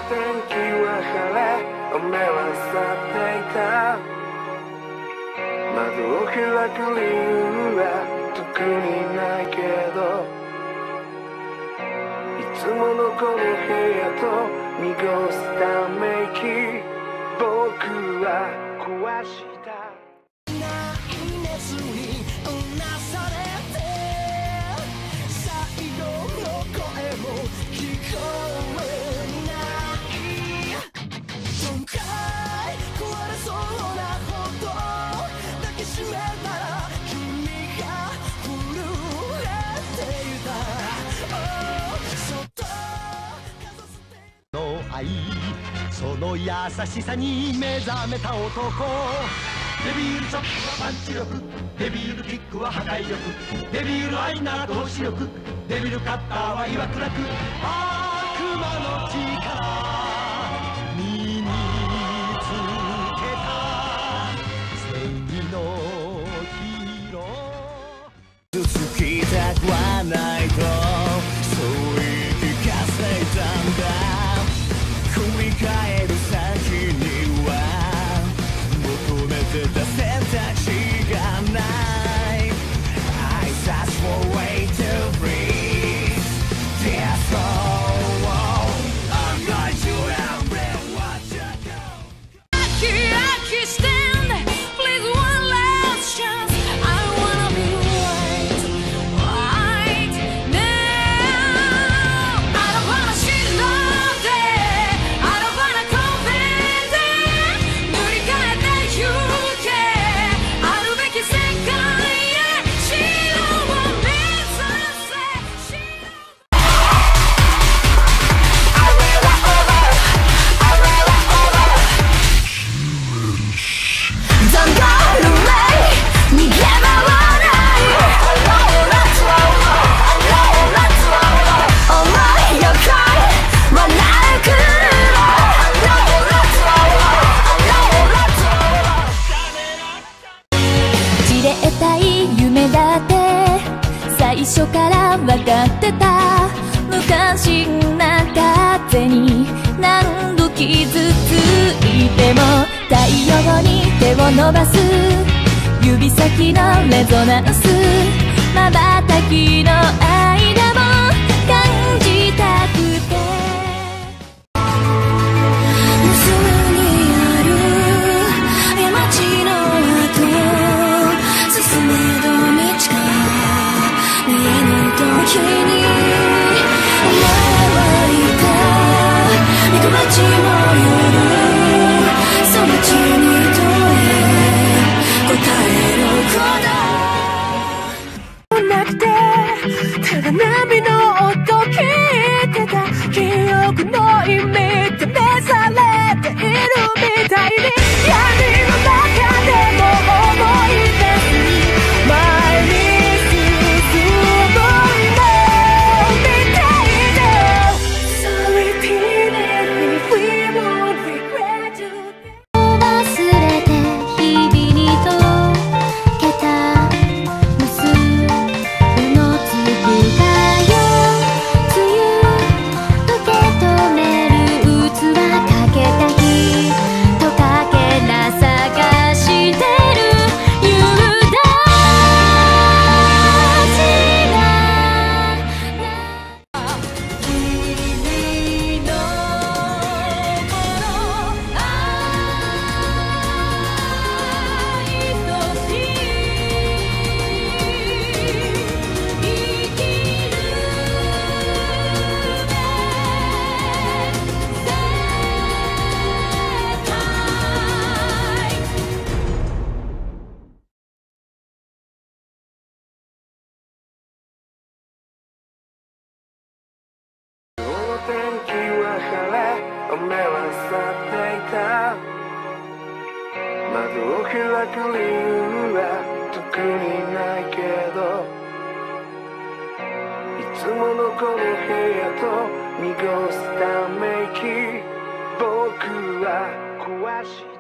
天気は晴れ、雨は去っていた。窓を開く理由は特にないけど、いつものこの部屋と濁しため息、僕は壊した。ない熱にうなされて、最後の声も聞こえない。どんかい壊れそうなほど抱きしめたら君が震えていた。そっとかざすの愛、その優しさに目覚めた男。デビルチョップはパンチ力、デビルキックは破壊力、デビル愛なら投資力、デビルカッターは岩倉く、悪魔の力身につけた正義のヒーロー。つきたくはないとそう言い聞かせたんだ。振り返る先には求めてた選択肢がない。 I search for way to breathe. That's all. I'm going to every watch you go. I can't stand. Please one last chance. I wanna be right now. I don't wanna shit love day. I don't wanna confess it. 塗り替えてゆけ。あるべき世界へ白を目指せ。Don't go away. 逃げ場はない。I know that's wrong. I know that's wrong. 思いよ来い。笑うくらい。I know that's wrong. I know that's wrong. じれったい夢だって最初から分かってた。無関心な風に何度傷ついても太陽に手を伸ばす指先のレゾナンス、瞬きの間も感じたくて。無数にある街の後進めど道が見えぬ時にお前はいた。行く街の夜、その地に問え答えることなくて、ただ波の音聞いてた。記憶の意味で召されているみたいに闇の中でも思い出す。前に進むのみたいで So repeatedly we won't regret you. 忘れて日々に溶けた無数の粒がよ梅雨溶け止める器かけた日とかけら探してる夕立ちが君のもの愛とし生きるべ世界。今日の天気は晴れ、雨は去っていた。窓を開く理由は特にないけど、いつものこの部屋と濁しため息、僕は壊した。